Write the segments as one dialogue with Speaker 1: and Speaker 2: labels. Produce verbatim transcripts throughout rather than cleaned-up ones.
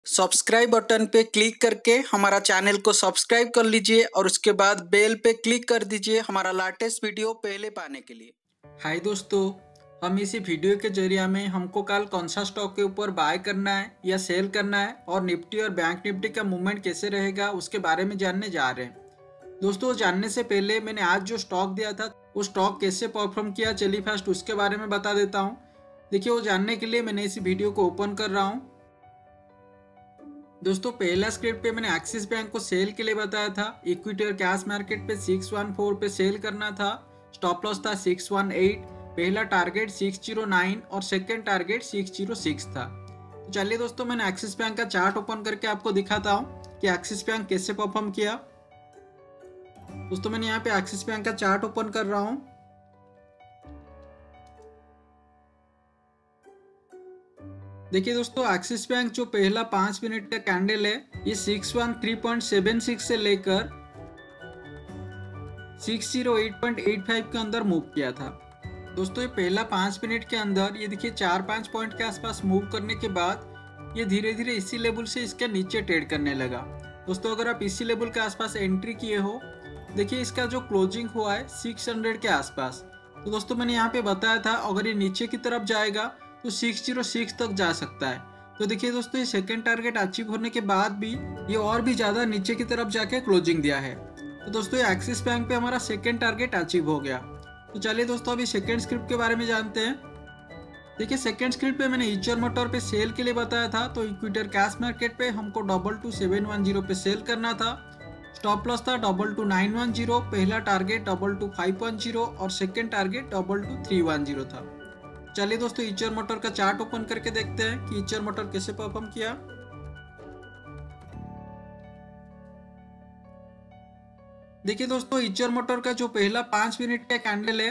Speaker 1: Subscribe button पे click करके हमारा चैनल को सब्सक्राइब कर लीजिए और उसके बाद बेल पे क्लिक कर दीजिए हमारा लेटेस्ट वीडियो पहले पाने के लिए। हाय दोस्तों, हम इसी वीडियो के जरिए में हमको कल कौन सा स्टॉक के ऊपर बाय करना है या सेल करना है और निफ्टी और बैंक निफ्टी का मूवमेंट कैसे रहेगा उसके बारे में जानने जा रहे हैं। दोस्तों, जानने से पहले मैंने आज जो स्टॉक दिया था वो स्टॉक कैसे परफॉर्म किया, चलिए फर्स्ट उसके बारे में बता देता हूँ। देखिए, वो जानने के लिए मैंने इसी वीडियो को ओपन कर रहा हूँ। दोस्तों, पहला स्क्रिप्ट पे मैंने एक्सिस बैंक को सेल के लिए बताया था। इक्विटी और कैश मार्केट पे सिक्स वन फोर पे सेल करना था। स्टॉप लॉस था सिक्स वन एट, पहला टारगेट सिक्स ज़ीरो नाइन और second target six zero six था। तो चलिए दोस्तों, मैंने एक्सिस बैंक का चार्ट ओपन करके आपको दिखाता हूँ कि एक्सिस बैंक कैसे परफॉर्म किया। दोस्तों, मैंने यहाँ पे एक्सिस बैंक का चार्ट ओपन कर रहा हूँ। देखिए दोस्तों, एक्सिस बैंक जो पहला पांच मिनट का कैंडल है ये six one three point seven six से लेकर six zero eight point eight five के अंदर मूव किया था। दोस्तों, ये पहला पांच मिनट के अंदर ये देखिए चार पांच पॉइंट के आसपास मूव करने के बाद ये धीरे धीरे इसी लेवल से इसके नीचे ट्रेड करने लगा। दोस्तों, अगर आप इसी लेवल के आसपास एंट्री किए हो, देखिए इसका जो क्लोजिंग हुआ है सिक्स हंड्रेड के आसपास। तो दोस्तों, मैंने यहाँ पे बताया था अगर ये नीचे की तरफ जाएगा तो सिक्स ज़ीरो सिक्स तक जा सकता है। तो देखिए दोस्तों, ये सेकंड टारगेट अचीव होने के बाद भी ये और भी ज़्यादा नीचे की तरफ जाके क्लोजिंग दिया है। तो दोस्तों, ये एक्सिस बैंक पे हमारा सेकंड टारगेट अचीव हो गया। तो चलिए दोस्तों, अभी सेकंड स्क्रिप्ट के बारे में जानते हैं। देखिए, सेकंड स्क्रिप्ट पे मैंने ईचर मोटर पे सेल के लिए बताया था। तो इक्विटी और कैश मार्केट पे हमको double two seven one zero पे सेल करना था। स्टॉप लॉस था double two nine one zero, पहला target double two five one zero और second target double two three one zero था। चलिए दोस्तों, ईचर मोटर का चार्ट ओपन करके देखते हैं कि ईचर मोटर कैसे परफॉर्म किया। देखिए दोस्तों, ईचर मोटर का जो पहला पांच मिनट का कैंडल है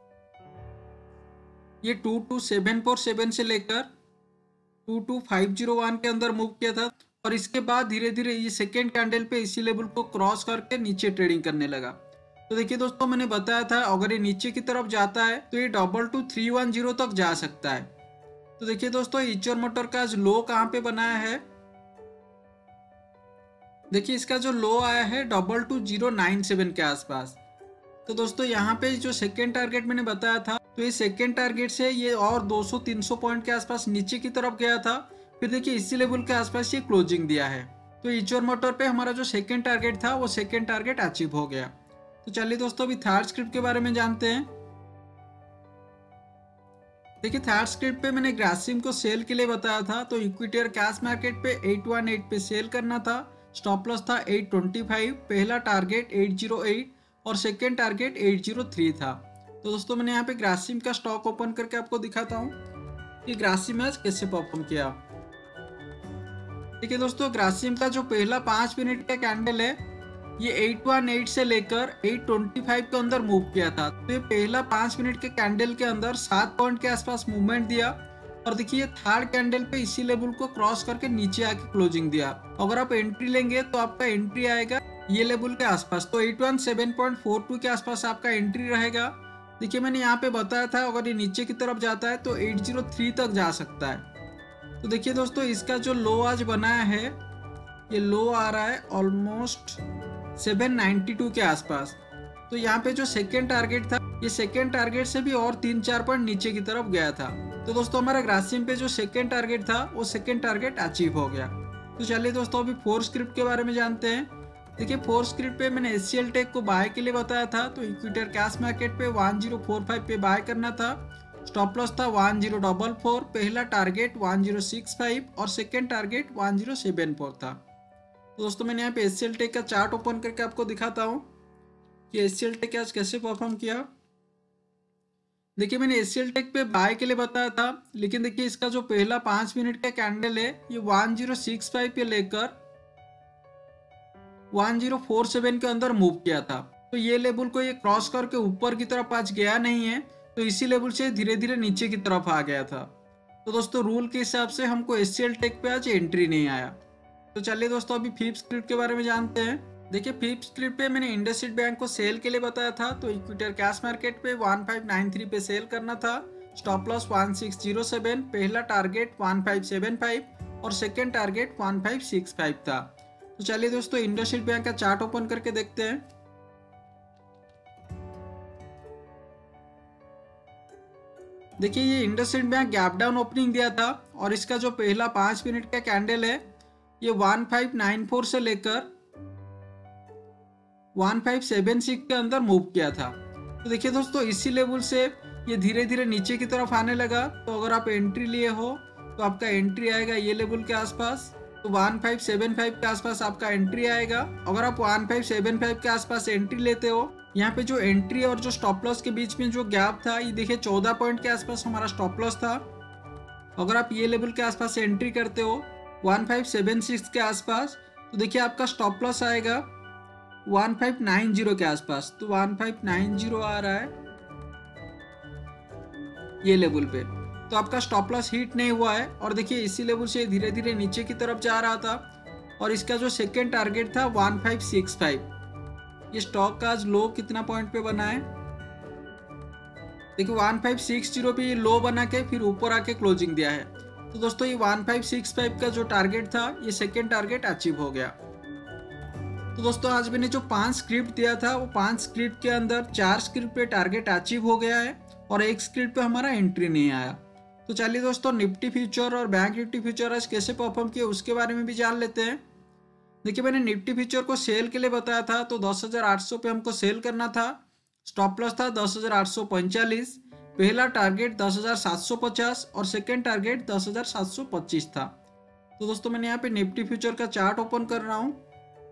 Speaker 1: ये two two seven four seven से लेकर two two five zero one के अंदर मूव किया था और इसके बाद धीरे धीरे ये सेकेंड कैंडल पे इसी लेवल को क्रॉस करके नीचे ट्रेडिंग करने लगा। तो देखिए दोस्तों, मैंने बताया था अगर ये नीचे की तरफ जाता है तो ये double two three one zero तक जा सकता है। तो देखिए दोस्तों, ईचर मोटर का लो कहाँ पे बनाया है, देखिए इसका जो लो आया है double two zero nine seven के आसपास। तो दोस्तों, यहाँ पे जो सेकेंड टारगेट मैंने बताया था तो ये सेकेंड टारगेट से ये और दो सौ तीन सौ पॉइंट के आसपास नीचे की तरफ गया था। फिर देखिए इसी लेवल के आसपास ये क्लोजिंग दिया है। तो ईचर मोटर पे हमारा जो सेकेंड टारगेट था वो सेकेंड टारगेट अचीव हो गया। तो चलिए दोस्तों, अभी थर्ड स्क्रिप्ट के बारे में जानते हैं। देखिए, थर्ड स्क्रिप्ट पे मैंने ग्रासिम को सेल के लिए बताया था। तो इक्विटी और कैश मार्केट पे एट वन एट पे सेल करना था। स्टॉप लॉस था एट ट्वेंटी फाइव, पहला टारगेट एट ज़ीरो एट और second target eight zero three था। तो दोस्तों, मैंने यहाँ पे ग्रासिम का स्टॉक ओपन करके आपको दिखाता हूँ कि ग्रासिम आज कैसे परफॉर्म किया। देखिए दोस्तों, ग्रासिम का जो पहला पांच मिनट का कैंडल है ये एट वन एट से लेकर एट ट्वेंटी फाइव के अंदर मूव किया था। तो ये पहला पांच मिनट के कैंडल के अंदर सात पॉइंट के आसपास मूवमेंट दिया और देखिए थर्ड कैंडल पे इसी लेवल को क्रॉस करके नीचे आके क्लोजिंग दिया। अगर आप एंट्री लेंगे तो आपका एंट्री आएगा ये लेवल के आसपास, तो eight one seven point four two के आसपास आपका एंट्री रहेगा। देखिए, मैंने यहाँ पे बताया था अगर ये नीचे की तरफ जाता है तो एट ज़ीरो थ्री तक जा सकता है। तो देखिए दोस्तों, इसका जो लो आज बनाया है ये लो आ रहा है ऑलमोस्ट सेवन नाइन्टी टू के आसपास। तो यहाँ पे जो सेकेंड टारगेट था ये सेकेंड टारगेट से भी और तीन चार पॉइंट नीचे की तरफ गया था। तो दोस्तों, हमारा ग्रासिम पे जो सेकेंड टारगेट था वो सेकेंड टारगेट अचीव हो गया। तो चलिए दोस्तों, अभी फोर्थ स्क्रिप्ट के बारे में जानते हैं। देखिए, फोर्थ स्क्रिप्ट पे मैंने एस सी एल टेक को बाय के लिए बताया था। तो इक्विटी और कैश मार्केट पे वन ज़ीरो फोर फाइव पे बाय करना था। स्टॉप लॉस था वन ज़ीरो फोर फोर, पहला target one zero six five और second target one zero seven four था। तो दोस्तों, मैंने यहाँ पे एस सी एल टेक का चार्ट ओपन करके आपको दिखाता हूँ कि एस सी एल टेक आज कैसे परफॉर्म किया। देखिए, मैंने एस सी एल टेक पे बाय के लिए बताया था, लेकिन देखिए इसका जो पहला पांच मिनट का कैंडल है ये वन ज़ीरो सिक्स फाइव पे लेकर वन ज़ीरो फोर सेवन के अंदर मूव किया था। तो ये लेवल को ये क्रॉस करके ऊपर की तरफ आज गया नहीं है, तो इसी लेवल से धीरे धीरे नीचे की तरफ आ गया था। तो दोस्तों, रूल के हिसाब से हमको एस सी एल टेक पे आज एंट्री नहीं आया। तो चलिए दोस्तों, अभी फिफ्थ स्क्रिप्ट के बारे में जानते हैं। देखिए, फिफ्थ स्क्रिप्ट पे मैंने इंडसइंड बैंक को सेल के लिए बताया था। तो इक्विटी और कैश मार्केट पे वन फाइव नाइन थ्री पे सेल करना था। Stop loss one six zero seven, पहला target one five seven five और second target one five six five था। तो चलिए दोस्तों इंडसइंड बैंक का चार्ट ओपन करके देखते हैं। देखिए ये IndusInd bank gap down opening दिया था और इसका जो पहला पांच मिनट का कैंडल है ये वन फाइव नाइन फोर से लेकर वन फाइव सेवन सिक्स के अंदर मूव किया था। तो देखिए दोस्तों इसी लेवल से ये धीरे धीरे नीचे की तरफ आने लगा। तो अगर आप एंट्री लिए हो तो आपका एंट्री आएगा ये लेवल के आसपास, तो वन फाइव सेवन फाइव के आसपास आपका एंट्री आएगा। अगर आप वन फाइव सेवन फाइव के आसपास एंट्री लेते हो, यहाँ पे जो एंट्री और जो स्टॉप लॉस के बीच में जो गैप था ये देखिए चौदह पॉइंट के आसपास हमारा स्टॉप लॉस था। अगर आप ये लेवल के आसपास एंट्री करते हो वन फाइव सेवन सिक्स के आसपास, तो देखिए आपका स्टॉप लॉस आएगा वन फाइव नाइन जीरो के आसपास। तो वन फाइव नाइन जीरो आ रहा है ये लेवल पे, तो आपका स्टॉप लॉस हिट नहीं हुआ है। और देखिए इसी लेवल से धीरे धीरे नीचे की तरफ जा रहा था और इसका जो सेकेंड टारगेट था वन फाइव सिक्स फाइव। ये स्टॉक का आज लो कितना पॉइंट पे बना है, देखिए वन फाइव सिक्स जीरो पे ये लो बना के फिर ऊपर आके क्लोजिंग दिया है। तो दोस्तों ये वन फाइव सिक्स फाइव का जो टारगेट था ये सेकेंड टारगेट अचीव हो गया। तो दोस्तों आज मैंने जो पांच स्क्रिप्ट दिया था वो पांच स्क्रिप्ट के अंदर चार स्क्रिप्ट पे टारगेट अचीव हो गया है और एक स्क्रिप्ट पे हमारा एंट्री नहीं आया। तो चलिए दोस्तों निफ्टी फ्यूचर और बैंक निफ्टी फ्यूचर आज कैसे परफॉर्म किए उसके बारे में भी जान लेते हैं। देखिए मैंने निफ्टी फ्यूचर को सेल के लिए बताया था, तो दस हजार आठ सौ पे हमको सेल करना था। स्टॉप लॉस था दस हजार आठ सौ पैंतालीस, पहला टारगेट दस हजार सात सौ पचास और सेकेंड टारगेट दस हजार सात सौ पच्चीस था। तो दोस्तों मैंने यहाँ पे निफ्टी फ्यूचर का चार्ट ओपन कर रहा हूँ।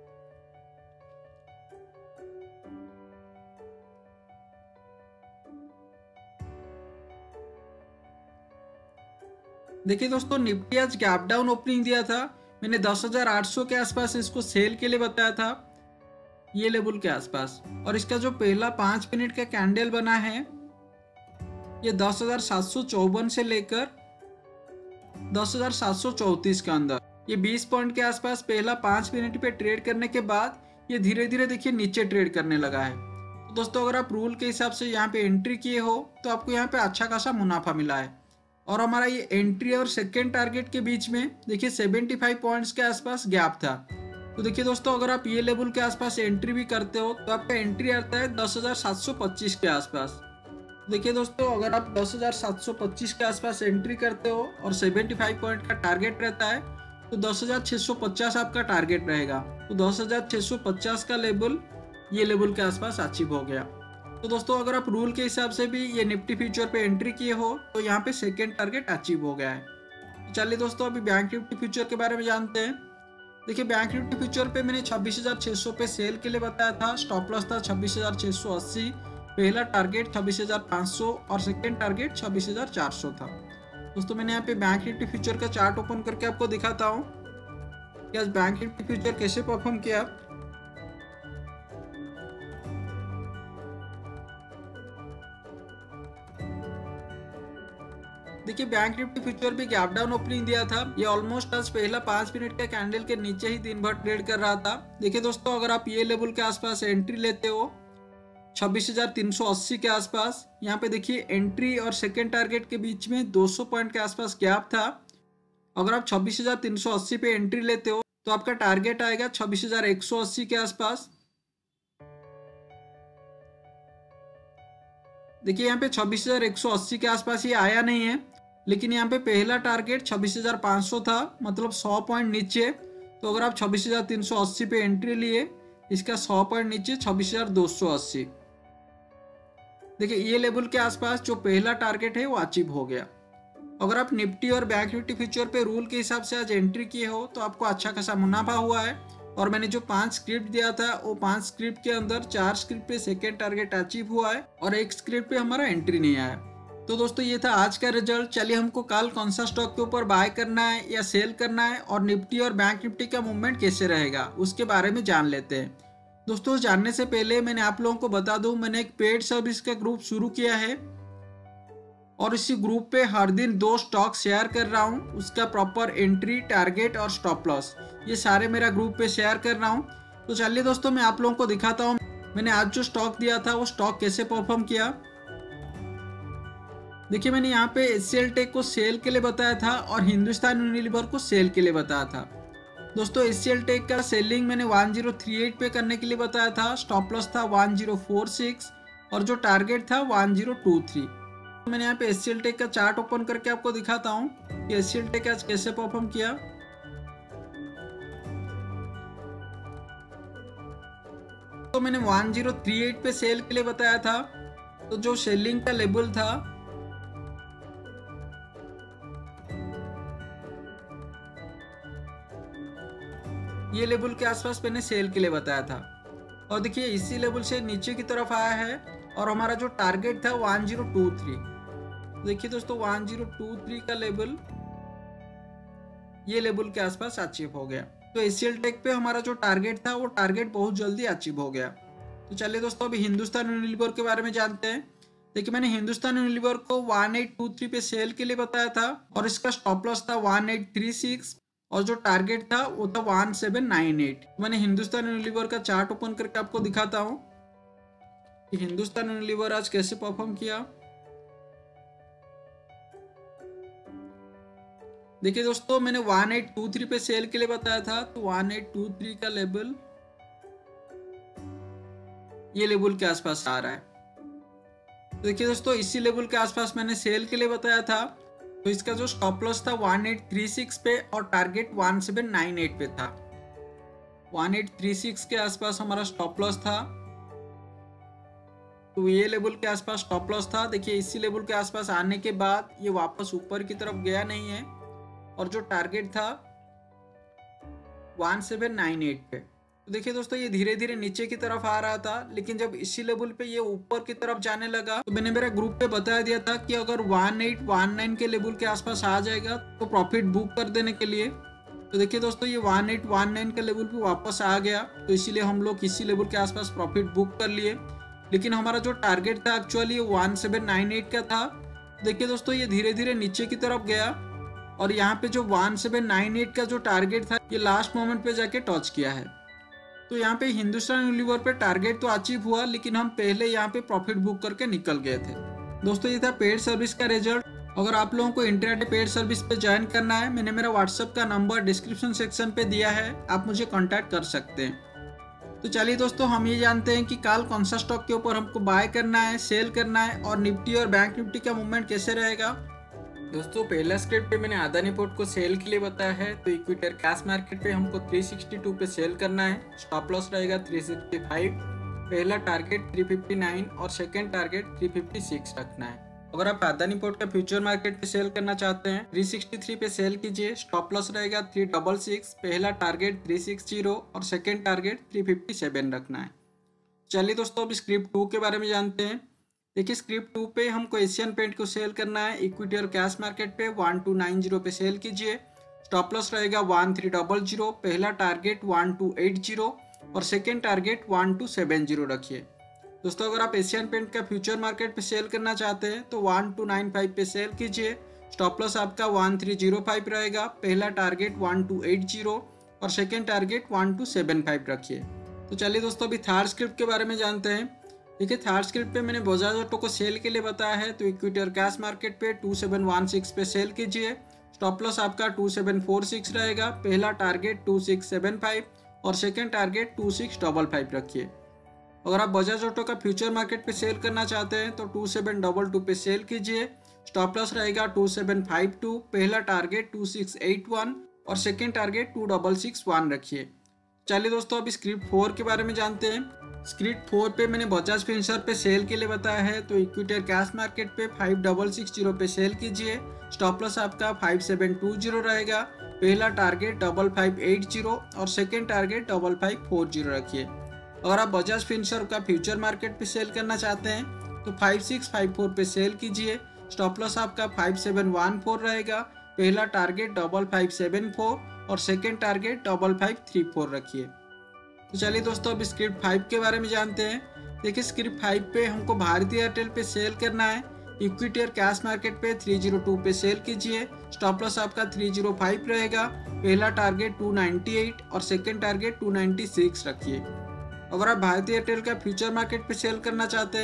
Speaker 1: देखिए दोस्तों निफ्टी आज गैप डाउन ओपनिंग दिया था। मैंने दस हजार आठ सौ के आसपास इसको सेल के लिए बताया था ये लेवल के आसपास, और इसका जो पहला पांच मिनट का कैंडल बना है ये दस हजार सात सौ चौवन से लेकर दस हजार सात सौ चौतीस के अंदर ये बीस पॉइंट के आसपास पहला पांच मिनट पे ट्रेड करने के बाद ये धीरे धीरे देखिए नीचे ट्रेड करने लगा है। तो दोस्तों अगर आप रूल के हिसाब से यहाँ पे एंट्री किए हो तो आपको यहाँ पे अच्छा खासा मुनाफा मिला है। और हमारा ये एंट्री और सेकेंड टारगेट के बीच में देखिए पचहत्तर पॉइंट्स के आसपास गैप था। तो देखिए दोस्तों अगर आप ये लेवल के आसपास एंट्री भी करते हो तो आपका एंट्री आता है दस हजार सात सौ पच्चीस के आसपास। देखिए दोस्तों अगर आप दस हजार सात सौ पच्चीस के आसपास एंट्री करते हो और पचहत्तर पॉइंट का टारगेट रहता है तो दस हजार छह सौ पचास आपका टारगेट रहेगा। तो दस हजार छह सौ पचास का लेवल ये लेवल के आसपास अचीव हो गया। तो दोस्तों अगर आप रूल के हिसाब से भी ये निफ्टी फ्यूचर पे एंट्री किए हो तो यहाँ पे सेकेंड टारगेट अचीव हो गया है। तो चलिए दोस्तों अभी बैंक निफ्टी फ्यूचर के बारे में जानते हैं। देखिए बैंक निफ्टी फ्यूचर पे मैंने छब्बीस हजार छह सौ पे सेल के लिए बताया था। स्टॉप लॉस था छब्बीस हजार छह सौ अस्सी, पहला टारगेट छब्बीस हजार पाँच सौ और सेकेंड टारगेट छब्बीस हजार चार सौ था। दोस्तों मैंने यहाँ पे बैंक निफ्टी फ्यूचर का चार्ट ओपन करके आपको दिखाता हूँ कि आज बैंक निफ्टी फ्यूचर कैसे परफॉर्म किया। देखिए बैंक निफ्टी फ्यूचर भी गैप डाउन ओपनिंग दिया था। ये ऑलमोस्ट आज पहला पांच मिनट के कैंडल के नीचे ही दिन भर ट्रेड कर रहा था। देखिए दोस्तों अगर आप ये लेवल के आसपास एंट्री लेते हो छब्बीस हजार तीन सौ अस्सी के आसपास, यहाँ पे देखिए एंट्री और सेकेंड टारगेट के बीच में दो सौ पॉइंट के आसपास गैप था। अगर आप छब्बीस हजार तीन सौ अस्सी पे एंट्री लेते हो तो आपका टारगेट आएगा छब्बीस हजार एक सौ अस्सी के आसपास। देखिए यहाँ पे छब्बीस हजार एक सौ अस्सी के आसपास ये आया नहीं है, लेकिन यहाँ पे पहला टारगेट छब्बीस हजार पाँच सौ था, मतलब सौ पॉइंट नीचे। तो अगर आप छब्बीस हजार तीन सौ अस्सी पे एंट्री लिए, इसका सौ पॉइंट नीचे छब्बीस हजार दो सौ अस्सी। देखिए ये लेवल के आसपास जो पहला टारगेट है वो अचीव हो गया। अगर आप निफ्टी और बैंक निफ्टी फ्यूचर पे रूल के हिसाब से आज एंट्री किए हो तो आपको अच्छा खासा मुनाफा हुआ है। और मैंने जो पांच स्क्रिप्ट दिया था वो पांच स्क्रिप्ट के अंदर चार स्क्रिप्ट पे सेकेंड टारगेट अचीव हुआ है और एक स्क्रिप्ट पे हमारा एंट्री नहीं आया। तो दोस्तों ये था आज का रिजल्ट। चलिए हमको कल कौन सा स्टॉक के ऊपर बाय करना है या सेल करना है और निफ्टी और बैंक निफ्टी का मूवमेंट कैसे रहेगा उसके बारे में जान लेते हैं। दोस्तों जानने से पहले मैंने आप लोगों को बता दूं, मैंने एक पेड सर्विस का ग्रुप शुरू किया है और इसी ग्रुप पे हर दिन दो स्टॉक शेयर कर रहा हूँ। उसका प्रॉपर एंट्री, टारगेट और स्टॉप लॉस ये सारे मेरा ग्रुप पे शेयर कर रहा हूँ। तो चलिए दोस्तों मैं आप लोगों को दिखाता हूँ मैंने आज जो स्टॉक दिया था वो स्टॉक कैसे परफॉर्म किया। देखिए मैंने यहाँ पे एचसीएल टेक को सेल के लिए बताया था और हिंदुस्तान यूनिलीवर को सेल के लिए बताया था। दोस्तों एचसीएल टेक का सेलिंग मैंने वन ज़ीरो थ्री एट पे करने के लिए बताया था, स्टॉप लॉस था वन ज़ीरो फोर सिक्स और जो टारगेट था वन ज़ीरो टू थ्री। मैंने यहाँ पे एचसीएल टेक का चार्ट ओपन करके आपको दिखाता हूँ कि एचसीएल टेक आज कैसे परफॉर्म किया। तो मैंने वन ज़ीरो थ्री एट पे सेल के लिए बताया था, तो जो सेलिंग का लेवल था ये लेवल के आसपास मैंने सेल के लिए बताया था और देखिए इसी लेवल से नीचे की तरफ आया है और हमारा जो टारगेट था वन ज़ीरो टू थ्री। देखिए दोस्तों वन ज़ीरो टू थ्री का लेवल ये लेवल के आसपास अचीव हो गया। तो एचसीएल टेक पे हमारा जो टारगेट था वो टारगेट बहुत जल्दी अचीव हो गया। तो चलिए दोस्तों अभी हिंदुस्तान यूनिलीवर के बारे में जानते हैं। देखिए मैंने हिंदुस्तान यूनिलीवर को वन एट टू थ्री पे सेल के लिए बताया था और इसका स्टॉप लॉस था वन एट थ्री सिक्स और जो टारगेट था वो था वन सेवन नाइन एट। मैंने हिंदुस्तान यूनिलीवर का चार्ट ओपन करके आपको दिखाता हूँ कि हिंदुस्तान यूनिलीवर आज कैसे परफॉर्म किया। देखिए दोस्तों मैंने वन एट टू थ्री पे सेल के लिए बताया था, तो वन एट टू थ्री का लेवल ये लेवल के आसपास आ रहा है। तो देखिए दोस्तों इसी लेवल के आसपास मैंने सेल के लिए बताया था, तो इसका जो स्टॉप लॉस था वन एट थ्री सिक्स पे और target one seven nine eight पे था। वन एट थ्री सिक्स के आसपास हमारा स्टॉप लॉस था, तो ये लेवल के आसपास स्टॉप लॉस था। देखिए इसी लेवल के आसपास आने के बाद ये वापस ऊपर की तरफ गया नहीं है और जो टारगेट था वन सेवन नाइन एट पे। तो देखिए दोस्तों ये धीरे धीरे नीचे की तरफ आ रहा था, लेकिन जब इसी लेवल पे ये ऊपर की तरफ जाने लगा तो मैंने मेरा ग्रुप पे बता दिया था कि अगर वन एट वन नाइन के लेवल के आसपास आ जाएगा तो प्रॉफिट बुक कर देने के लिए। तो देखिए दोस्तों ये वन एट वन नाइन के लेवल पे वापस आ गया, तो इसीलिए हम लोग इसी लेवल के आसपास प्रॉफिट बुक कर लिए। लेकिन हमारा जो टारगेट था actually one seven nine eight का था। देखिए दोस्तों ये धीरे धीरे नीचे की तरफ गया और यहाँ पे जो वन सेवन नाइन एट का जो टारगेट था ये लास्ट मोमेंट पे जाके टच किया है। तो यहाँ पे हिंदुस्तान यूनिलीवर पे टारगेट तो अचीव हुआ, लेकिन हम पहले यहाँ पे प्रॉफिट बुक करके निकल गए थे। दोस्तों ये था पेड सर्विस का रिजल्ट। अगर आप लोगों को इंट्राडे पेड सर्विस पे ज्वाइन करना है, मैंने मेरा व्हाट्सएप का नंबर डिस्क्रिप्शन सेक्शन पे दिया है, आप मुझे कॉन्टैक्ट कर सकते हैं। तो चलिए दोस्तों हम ये जानते हैं कि कल कौन सा स्टॉक के ऊपर हमको बाय करना है, सेल करना है और निफ्टी और बैंक निफ्टी का मूवमेंट कैसे रहेगा। दोस्तों पहला स्क्रिप्ट पे मैंने अदानी पोर्ट को सेल के लिए बताया है, तो इक्विटी और कैश मार्केट पे हमको थ्री सिक्सटी टू पे सेल करना है। स्टॉप लॉस रहेगा थ्री सिक्सटी फाइव, पहला टारगेट थ्री फिफ्टी नाइन और second target three fifty six रखना है। अगर आप अदानी पोर्ट का फ्यूचर मार्केट पे सेल करना चाहते हैं थ्री सिक्सटी थ्री पे सेल कीजिए। स्टॉप लॉस रहेगा थ्री डबल सिक्स, पहला टारगेट थ्री सिक्सटी और second target three fifty seven रखना है। चलिए दोस्तों अब स्क्रिप्ट टू के बारे में जानते हैं। देखिए स्क्रिप्ट टू पे हमको एशियन पेंट को सेल करना है। इक्विटी और कैश मार्केट पे वन टू नाइन जीरो पे सेल कीजिए। स्टॉप लॉस रहेगा वन थ्री डबल जीरो, पहला target one two eight zero और second target one two seven zero रखिए। दोस्तों अगर आप एशियन पेंट का फ्यूचर मार्केट पे सेल करना चाहते हैं तो वन टू नाइन फाइव पे सेल कीजिए। स्टॉप लॉस आपका वन थ्री जीरो फाइव रहेगा, पहला target one two eight zero और second target one two seven five रखिए। तो चलिए दोस्तों अभी थर्ड स्क्रिप्ट के बारे में जानते हैं। देखिए थर्ड स्क्रिप्ट पे मैंने बजाज ऑटो को सेल के लिए बताया है, तो इक्विटी और कैश मार्केट पे टू सेवन वन सिक्स पे सेल कीजिए। स्टॉप लॉस आपका टू सेवन फोर सिक्स रहेगा, पहला target two six seven five और second target two six double five रखिए। अगर आप बजाज ऑटो का फ्यूचर मार्केट पे सेल करना चाहते हैं तो टू सेवन डबल टू पे सेल कीजिए। स्टॉप लॉस रहेगा टू सेवन फाइव टू, पहला target two six eight one और second target two double six one रखिए। चलिए दोस्तों अभी स्क्रिप्ट फोर के बारे में जानते हैं। स्क्रिप्ट फोर पे मैंने बजाज फिंसर पे सेल के लिए बताया है, तो इक्विटी और कैश मार्केट पे फाइव डबल सिक्स जीरो पे सेल कीजिए। स्टॉप लॉस आपका फाइव सेवन टू जीरो रहेगा, पहला target double five eight zero और second target double five four zero रखिए। अगर आप बजाज फिंसर का फ्यूचर मार्केट पे सेल करना चाहते हैं तो फाइव सिक्स फाइव फोर पे सेल कीजिए। स्टॉप लॉस आपका फाइव सेवन वन फोर रहेगा, पहला target double five seven four और second target double five three four रखिए। तो चलिए दोस्तों अब स्क्रिप्ट फाइव के बारे में जानते हैं। देखिए स्क्रिप्ट फाइव पे हमको भारतीय एयरटेल पे सेल करना है। इक्विटी और कैश मार्केट पे थ्री जीरो टू पे सेल कीजिए। स्टॉप लॉस आपका थ्री जीरो फाइव रहेगा, पहला टारगेट टू नाइंटी एट और second target two ninety six रखिए। अगर आप भारतीय एयरटेल का फ्यूचर मार्केट पे सेल करना चाहते हैं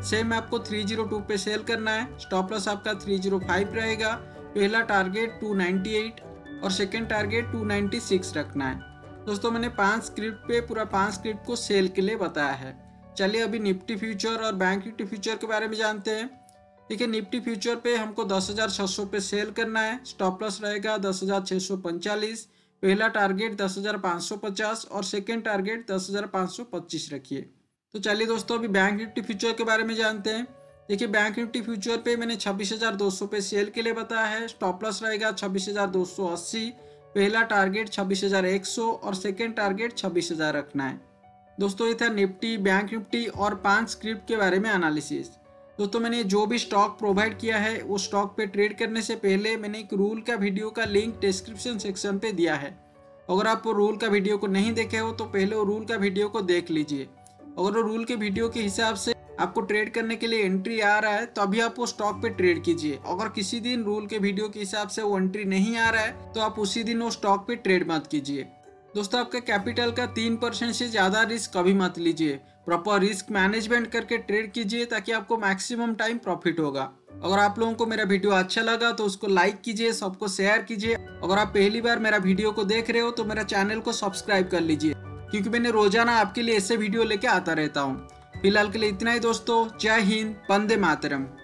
Speaker 1: सेम आपको थ्री जीरो टू पे सेल करना है। स्टॉप लॉस आपका थ्री जीरो फाइव रहेगा। पहला टारगेट टू नाइंटी एट और second target two ninety six रखना है। दोस्तों मैंने पांच स्क्रिप्ट पे पूरा पांच स्क्रिप्ट को सेल के लिए बताया है। चलिए अभी निफ्टी फ्यूचर और बैंक निफ्टी फ्यूचर के बारे में जानते हैं। देखिए निफ्टी फ्यूचर पे हमको दस हज़ार छह सौ पे सेल करना है। स्टॉप लॉस रहेगा दस हज़ार छह सौ पैंतालीस। पहला टारगेट दस हज़ार पाँच सौ पचास और सेकेंड टारगेट दस हज़ार पाँच सौ पच्चीस रखिए। तो चलिए दोस्तों अभी बैंक निफ्टी फ्यूचर के बारे में जानते हैं। देखिए बैंक निफ्टी फ्यूचर पे मैंने छब्बीस हज़ार दो सौ पे सेल के लिए बताया है। स्टॉप लॉस रहेगा छब्बीस हज़ार दो सौ अस्सी। पहला टारगेट छब्बीस हज़ार एक सौ और सेकेंड टारगेट छब्बीस हज़ार रखना है। दोस्तों ये था निफ्टी, बैंक निफ्टी और पांच स्क्रिप्ट के बारे में एनालिसिस। दोस्तों मैंने जो भी स्टॉक प्रोवाइड किया है वो स्टॉक पे ट्रेड करने से पहले मैंने एक रूल का वीडियो का लिंक डिस्क्रिप्शन सेक्शन पे दिया है। अगर आप वो रूल का वीडियो को नहीं देखे हो तो पहले वो रूल का वीडियो को देख लीजिए। अगर वो रूल के वीडियो के हिसाब से आपको ट्रेड करने के लिए एंट्री आ रहा है तो अभी आप वो स्टॉक पे ट्रेड कीजिए। अगर किसी दिन रूल के वीडियो के हिसाब से वो एंट्री नहीं आ रहा है तो आप उसी दिन वो स्टॉक पे ट्रेड मत कीजिए। दोस्तों आपके कैपिटल का तीन परसेंट से ज़्यादा रिस्क कभी मत लीजिए। प्रॉपर रिस्क मैनेजमेंट करके ट्रेड कीजिए ताकि आपको मैक्सिमम टाइम प्रॉफिट होगा। अगर आप लोगों को मेरा वीडियो अच्छा लगा तो उसको लाइक कीजिए, सबको शेयर कीजिए। अगर आप पहली बार मेरा वीडियो को देख रहे हो तो मेरा चैनल को सब्सक्राइब कर लीजिए, क्योंकि मैंने रोजाना आपके लिए ऐसे वीडियो लेके आता रहता हूँ। फिलहाल के लिए इतना ही दोस्तों। जय हिंद, वंदे मातरम।